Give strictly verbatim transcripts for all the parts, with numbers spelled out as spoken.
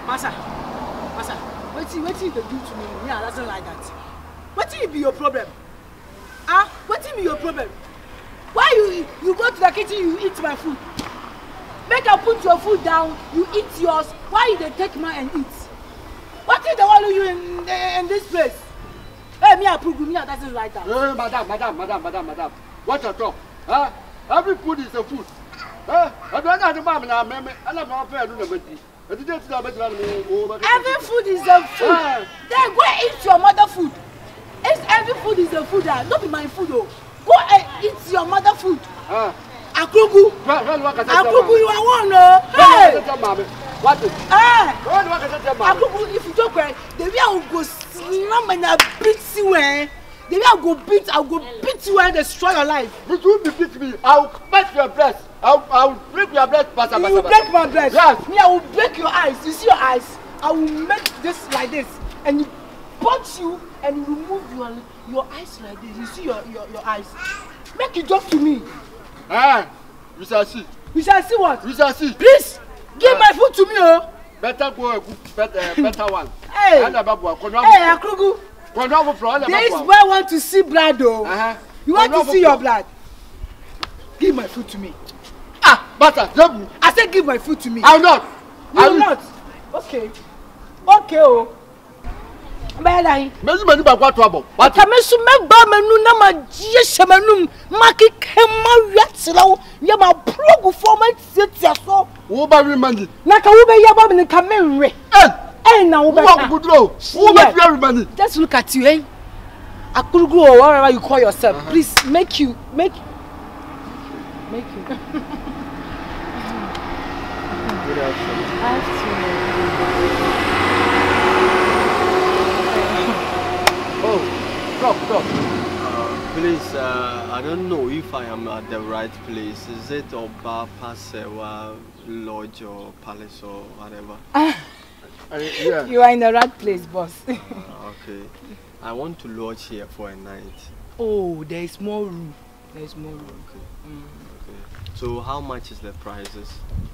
Masa, Masa, what you what you do to me? Yeah, that's not like that. What will be your problem? Ah, what will be your problem? Why you you go to the kitchen, you eat my food? Make her put your food down, you eat yours. Why you they take mine and eat? What is the one you in, in this place? Hey, me approve, me that doesn't like that. Hey, madam, madam, madam, madam, madam. What you talk? Huh? Every food is a food. Huh? I don't know the mom now, ma'am. I don't know if I do the Every food is a food. Ah. Then go and eat your mother food. It's every food is a food. Don't be my food though. Go and eat your mother food. Ah. Akugu. Akugu, you are one, no? Hey. What is? Ah. Akugu, if you don't cry, the way I will go slam and I beat you, eh? The way I go beat, I will go beat you and destroy your life. But you will beat me. I will break your breast. I will, I will break your breast. Basa, you basa, will basa. break my breast. Yes. Me, I will break your eyes. You see your eyes? I will make this like this, and you punch you and you remove your your eyes like this. You see your your, your eyes? Make it drop to me. Ah, we shall see. We shall see what? We shall see. Please give uh, my food to me, oh. Better go a good, better, uh, better one. Hey. Hey, Akrugu. This boy want to see blood, though. Uh-huh. You want to see your blood? Give my food to me. Ah, butter, double. I said give my food to me. I will not. You I will not. Okay. Okay, oh. Bye, Messi menu ba kwa trouble. But Kamesu member menu na ma jeshe menu maki kema wiatirawo ya ma plug for my tiatia so. Wo ba remandi. Na ka wo be ya ba me kamenwe. Eh. Eh na wo be. Wo gudro. Wo ba fi remandi. Just look at you, eh? Akurugu or whatever you call yourself. Uh-huh. Please make you make make you. Good afternoon. Oh, stop, stop. Uh, please, uh, I don't know if I am at the right place. Is it Oba Pasewa Lodge or Palace or whatever? Ah, uh, yeah. You are in the right place, boss. uh, okay. I want to lodge here for a night. Oh, there is more room. There is more room. Okay. Mm. Okay. So how much is the prices?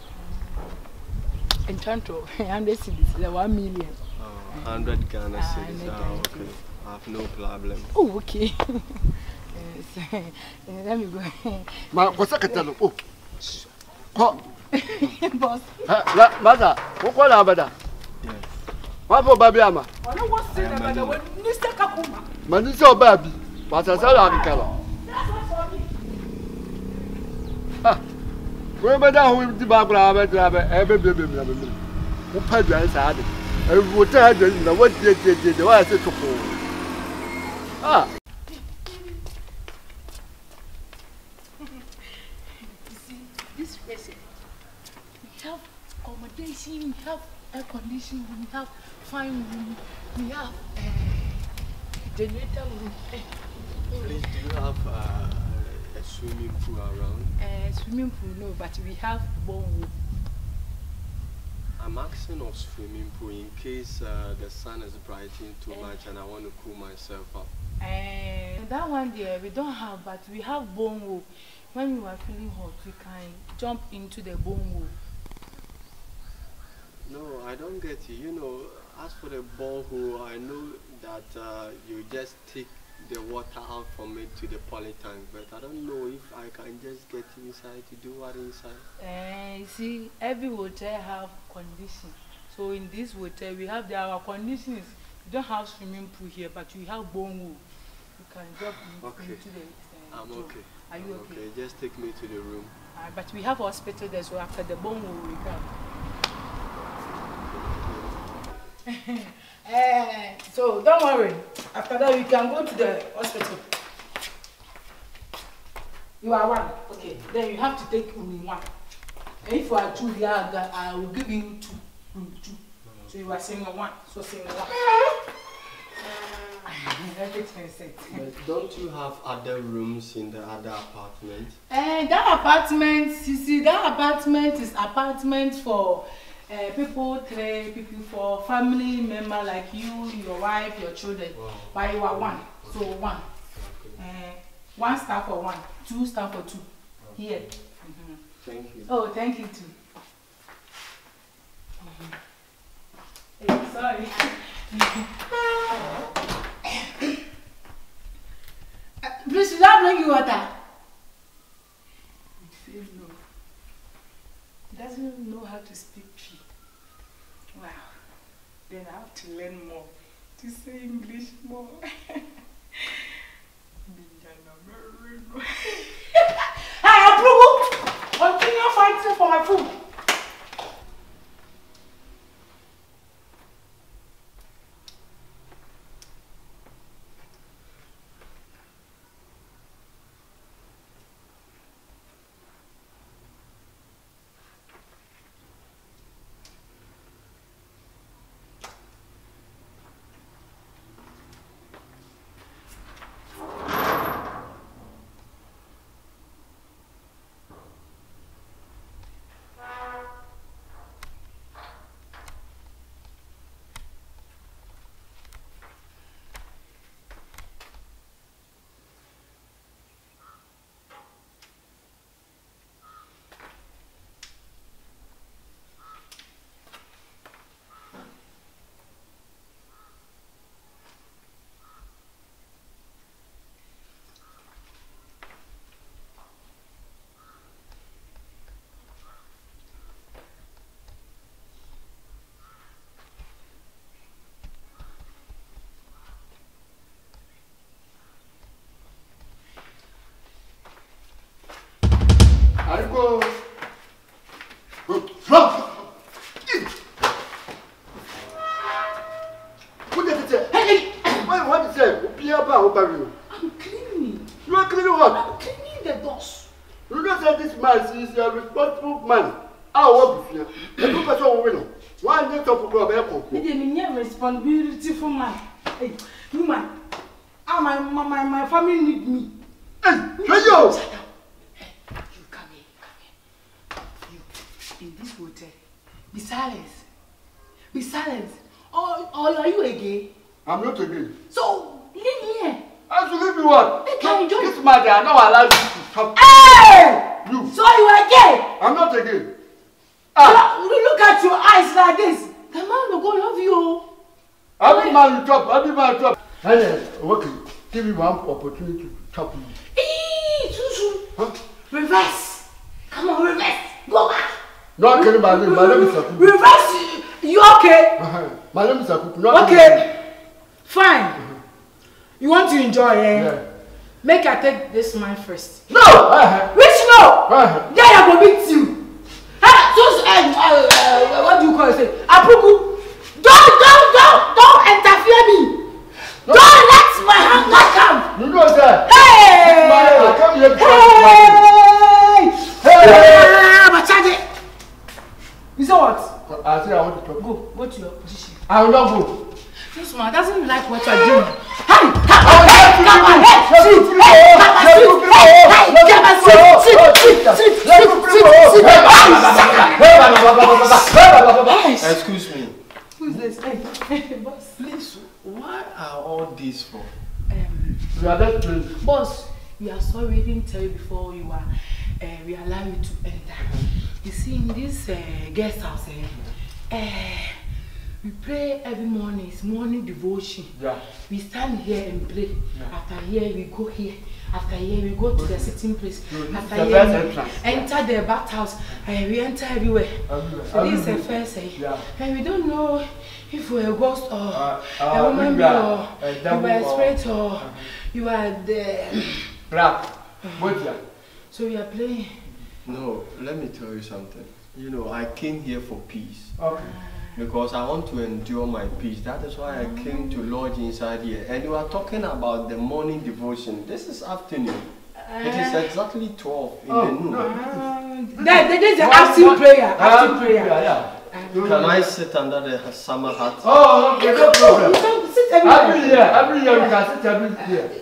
In Toronto, one hundred cedis, one million. Oh, one hundred Ghana cedis. Ah, okay. I have no problem. Oh, okay. Yes. Let me go. Ma, what's that? Oh, come. Boss. La, mother, what call Abada? Yes. What for baby ama? I don't want to say that, but when Mister Kakuma. Man, so baby. But I said I'm color. That's what for me. Ah. Where madam who the Bible have drive every baby. Who paid your answer? And would tell you what did you do? I said to Ah. You see, this place, we have accommodation, we have air conditioning, we have fine room, we have uh, generator room. Please, do you have uh, a swimming pool around? Uh, swimming pool, no, but we have bone. I'm asking of swimming pool in case uh, the sun is brightening too uh, much and I want to cool myself up. And that one there we don't have, but we have bone wool. When you are feeling hot, we can jump into the bone wool. No, I don't get you. You know, as for the borehole, I know that uh, you just take the water out from it to the poly tank, but I don't know if I can just get inside to do what inside. And uh, you see, every hotel have conditions. So in this hotel, we have the, our conditions. We don't have swimming pool here, but we have bone wool. You can drop in, okay. into the. Uh, I'm okay. Are you I'm okay? Okay, just take me to the room. Uh, but we have hospital there, so after the bone wool, we come. uh, so don't worry. After that, we can go to the hospital. You are one. Okay. Then you have to take room one. And if you are two, yeah, I will give you two. Room two. So you are single one. So single one. Everything is set. But don't you have other rooms in the other apartment? And that apartment, you see, that apartment is apartment for uh, people three, people for family member like you, your wife, your children. Wow. But you are one, so one. Okay. Uh, one star for one, two star for two. Okay. Here. Mm-hmm. Thank you. Oh, thank you too. Mm-hmm. sorry. uh, please, should I bring you water? It says no. He doesn't know how to speak P. Wow. Then I have to learn more to say English more. Hey, Approval! Continue fighting for my food. I'm cleaning. You are cleaning what? I'm cleaning the doors. You know that this man is a responsible man. I work with you. The two person will win. Why not talk about that? It is a responsibility for man. Hey, you man. Ah, my, my, my family need me. Hey, hey, yo! Sit down. Hey, you come here, come here. You, in this hotel, be silent. Be silent. Or, or are you a gay? I'm not a gay. So, leave me here. I should leave you what? Hey, can you join? This man, they are not allowed you to stop. Hey! You. So you are gay? I'm not a gay. Ah. Look, look at your eyes like this. The man will go love you. Every man you chop, every man you chop. And then, okay, give me one opportunity to chop you. Eee, Susu. Huh? Reverse. Come on, reverse. Go back. Not kidding, my name, my name is Akuku. Reverse. You okay? Uh-huh. My name is Akuku. Not Okay. Fine. Uh-huh. You want to enjoy, eh? Yeah. Make I take this man first. No! Uh-huh. Which no? Uh-huh. Then I go beat you. Ah, so, uh, uh, uh, what do you call it? Apuku. Don't, don't, don't, don't interfere me. No. Don't let my hunger come. You know that. Hey! My, I come here to Hey! Hey! Hey! Hey! You say what? I say I want to talk. Go, go to your position. I will not go. This man doesn't like what you're doing. Hey! Come I on! will Hey! not Come on! do Hey! it. Sit! Hey! Come on! Sit! Hey! Hey! Come on! Sit! Sit! Sit! Sit! Sit! Sit! Excuse me. Who is this? Hey! Boss. Please, what are all these for? Um, You are just playing. boss, we are sorry we didn't tell you before you are. Uh, we allow you to enter. You see, in this uh, guest house, eh, uh, we pray every morning. It's morning devotion. Yeah. We stand here and pray. Yeah. After here, we go here. After here, we go to the sitting place. No, After the here, first we entrance. enter the bathhouse. And we enter everywhere. Everywhere. So this is the Everywhere. first. Eh? Yeah. And we don't know if we're a ghost or Uh, a uh, woman we or are a you devil are a or- spirit or you are the. Black. What ya? So we are playing. No, let me tell you something. You know, I came here for peace. Okay. Because I want to endure my peace. That is why I came to lodge inside here. And you are talking about the morning devotion. This is afternoon. It is exactly twelve in Oh, the noon. no. Uh, that, that is the What- active what- prayer. Uh, Active prayer. Yeah, yeah. Can I sit under the summer hat? Oh, okay, no You problem. can sit Every everywhere. year, every year we can sit every year.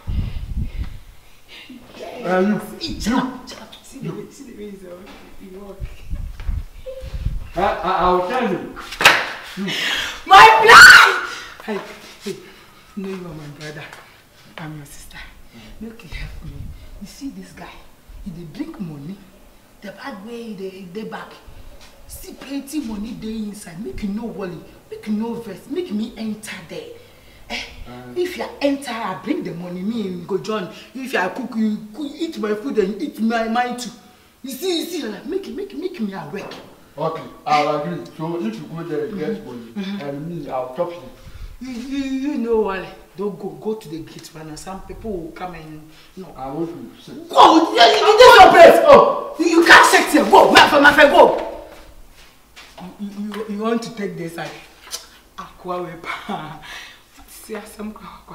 Uh, you, See you. the way, see the way he's, uh, he walk. I, I, I'll tell you. My blood! Hey, hey, you know you are my brother. I'm your sister. Make you help me. You see this guy? He dey drink money. The bad way they they back. See plenty money there inside. Make you no worry. Make you no vex. Make me enter there. Eh? Um, if you enter, I bring the money. Me and go join. If I cook, you cook, eat my food and eat my mine too. You see, you see, like, make make make me awake. Okay, I'll agree. So if you go there, get money, mm-hmm. and me, I'll chop you. You, you, you know what? Don't go, go to the gate, man. Some people will come and no. I want to sit. Go! You, you, you your place. Oh, you, you can't sit here. Go, my friend, my friend, go. You, you, you want to take this side? Aqua wepa. See some aqua.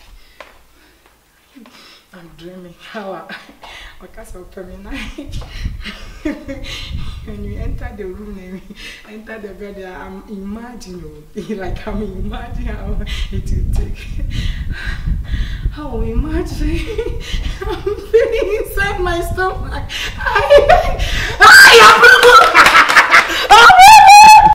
I'm dreaming. How? Because of feminine. When you enter the room, enter the bed, I'm imagining, like I'm imagining how it will take. How imagine I'm feeling inside my stomach. I